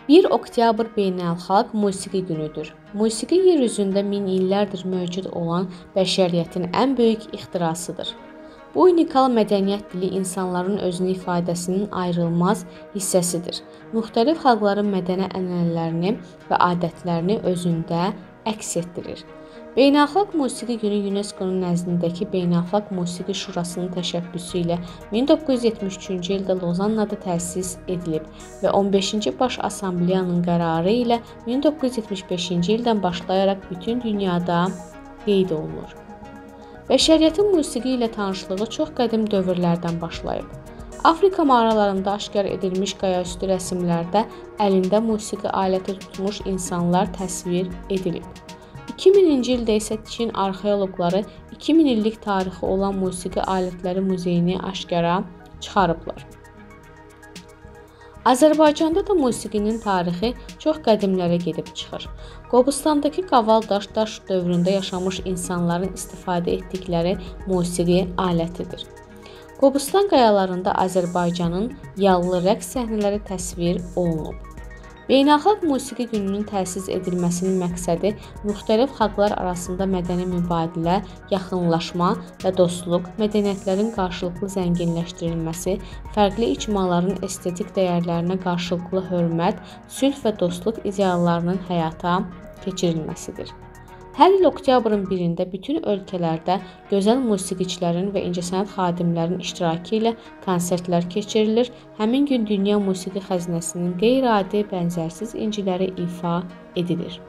1 oktyabr Beynəlxalq Musiqi Günüdür. Musiqi yer üzündə min illərdir mövcud olan bəşəriyyətin ən böyük ixtirasıdır. Bu unikal mədəniyyət dili insanların özünü ifadəsinin ayrılmaz hissəsidir. Müxtəlif xalqların mədəni ənənələrini və adətlərini özündə əks etdirir. Beynəlxalq Musiqi Günü UNESCO-nun nəzdindəki Beynəlxalq Musiqi Şurasının təşəbbüsü ilə 1973-cü ildə Lozannada təsis edilib və 15-ci Baş Assambleyanın qərarı ilə 1975-ci ildən başlayaraq bütün dünyada qeyd olunur. Bəşəriyyətin musiqi ilə tanışlığı çox qədim dövrlərdən başlayıb. Afrika mağaralarında aşkar edilmiş qayaüstü rəsmlərdə əlində musiqi aləti tutmuş insanlar təsvir edilib. 2000-ci ildə isə Çin arxeoloqları 2000 illik tarixi olan musiqi alətləri muzeyini aşkara çıxarıblar. Azərbaycanda da musiqinin tarixi çox qədimlərə gedib çıxır. Qobustandakı qaval daş dövründə yaşamış insanların istifadə etdikləri musiqi alətidir. Qobustan qayalarında Azərbaycanın yallı rəqs səhnələri təsvir olunub. Beynəlxalq Musiqi Gününün təsis edilməsinin məqsədi müxtəlif xalqlar arasında mədəni mübadilə, yaxınlaşma və dostluq, mədəniyyətlərin qarşılıqlı zənginləşdirilməsi, fərqli icmaların estetik dəyərlərinə qarşılıqlı hörmət, sülh və dostluq ideallarının həyata keçirilməsidir. Hər il oktyabrın 1-də bütün ölkələrdə gözəl musiqiçilərin və incəsənət xadimlərinin iştirakı ilə konsertlər keçirilir. Həmin gün dünya musiqi xəzinəsinin qeyri-adi, bənzərsiz inciləri ifa edilir.